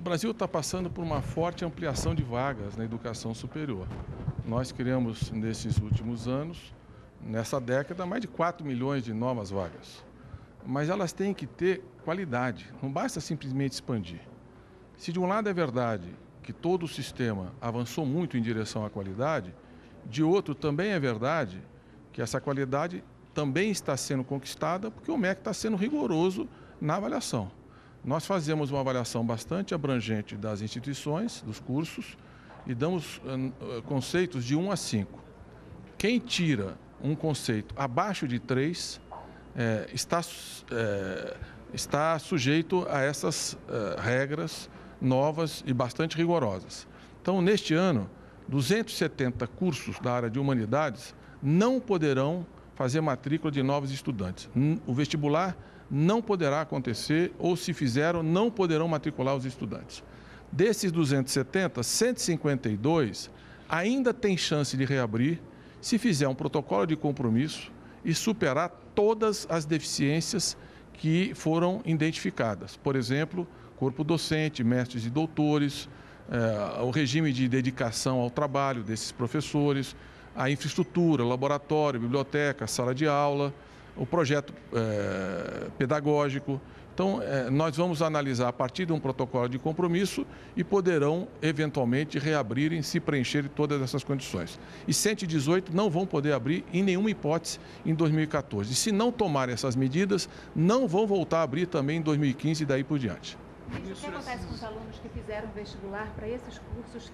Brasil está passando por uma forte ampliação de vagas na educação superior. Nós criamos, nesses últimos anos, nessa década, mais de 4 milhões de novas vagas. Mas elas têm que ter qualidade, não basta simplesmente expandir. Se de um lado é verdade que todo o sistema avançou muito em direção à qualidade, de outro também é verdade que essa qualidade também está sendo conquistada porque o MEC está sendo rigoroso na avaliação. Nós fazemos uma avaliação bastante abrangente das instituições, dos cursos, e damos conceitos de 1 a 5. Quem tira um conceito abaixo de 3 está sujeito a essas regras novas e bastante rigorosas. Então, neste ano, 270 cursos da área de humanidades não poderão fazer matrícula de novos estudantes. O vestibular não poderá acontecer, ou se fizeram, não poderão matricular os estudantes. Desses 270, 152 ainda tem chance de reabrir se fizer um protocolo de compromisso e superar todas as deficiências que foram identificadas. Por exemplo, corpo docente, mestres e doutores, o regime de dedicação ao trabalho desses professores, a infraestrutura, laboratório, biblioteca, sala de aula, o projeto pedagógico. Então, nós vamos analisar a partir de um protocolo de compromisso e poderão, eventualmente, reabrirem se preencherem todas essas condições. E 118 não vão poder abrir em nenhuma hipótese em 2014. E se não tomarem essas medidas, não vão voltar a abrir também em 2015 e daí por diante. O que acontece com os alunos que fizeram vestibular para esses cursos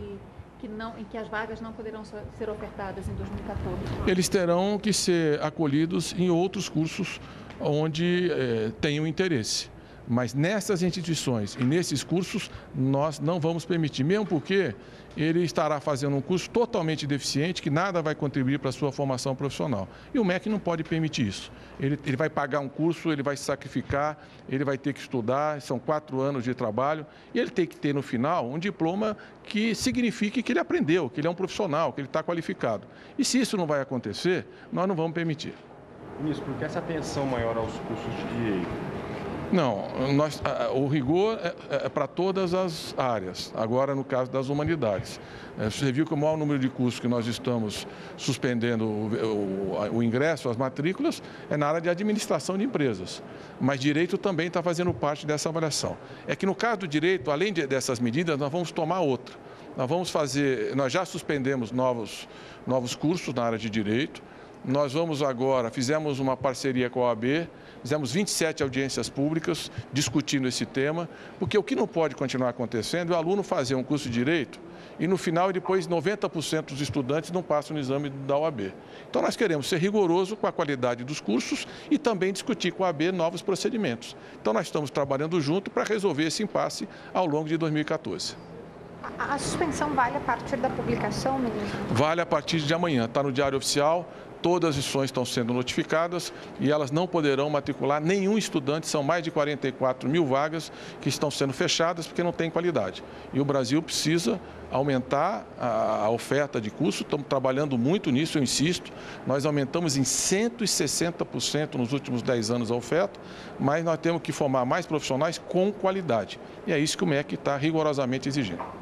em que as vagas não poderão ser ofertadas em 2014? Eles terão que ser acolhidos em outros cursos onde tenham interesse. Mas nessas instituições e nesses cursos nós não vamos permitir, mesmo porque ele estará fazendo um curso totalmente deficiente, que nada vai contribuir para a sua formação profissional. E o MEC não pode permitir isso. Ele vai pagar um curso, ele vai se sacrificar, ele vai ter que estudar, são 4 anos de trabalho, e ele tem que ter no final um diploma que signifique que ele aprendeu, que ele é um profissional, que ele está qualificado. E se isso não vai acontecer, nós não vamos permitir. Ministro, por que essa atenção maior aos cursos de direito? Não, o rigor é para todas as áreas, agora no caso das humanidades. Você viu que o maior número de cursos que nós estamos suspendendo o ingresso, as matrículas, é na área de administração de empresas. Mas direito também está fazendo parte dessa avaliação. É que no caso do direito, além dessas medidas, nós vamos tomar outra. Nós já suspendemos novos cursos na área de direito. Nós fizemos uma parceria com a OAB, fizemos 27 audiências públicas discutindo esse tema, porque o que não pode continuar acontecendo é o aluno fazer um curso de direito e no final e depois 90% dos estudantes não passam no exame da OAB. Então nós queremos ser rigorosos com a qualidade dos cursos e também discutir com a OAB novos procedimentos. Então nós estamos trabalhando junto para resolver esse impasse ao longo de 2014. A suspensão vale a partir da publicação, ministro? Vale a partir de amanhã, está no Diário Oficial. Todas as instituições estão sendo notificadas e elas não poderão matricular nenhum estudante. São mais de 44 mil vagas que estão sendo fechadas porque não tem qualidade. E o Brasil precisa aumentar a oferta de curso. Estamos trabalhando muito nisso, eu insisto. Nós aumentamos em 160% nos últimos 10 anos a oferta, mas nós temos que formar mais profissionais com qualidade. E é isso que o MEC está rigorosamente exigindo.